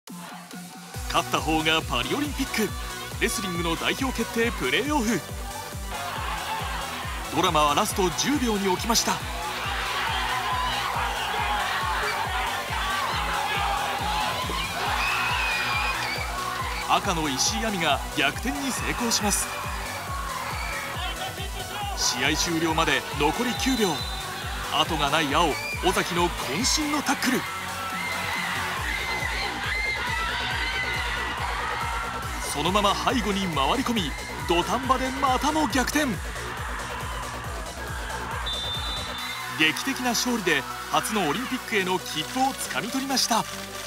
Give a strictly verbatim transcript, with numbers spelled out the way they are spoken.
勝った方がパリオリンピックレスリングの代表決定プレーオフ。ドラマはラストじゅうびょうに起きました。赤の石井亜美が逆転に成功します。試合終了まで残りきゅうびょう。後がない青尾崎の渾身のタックル。そのまま背後に回り込み土壇場でまたも逆転。劇的な勝利で初のオリンピックへの切符をつかみ取りました。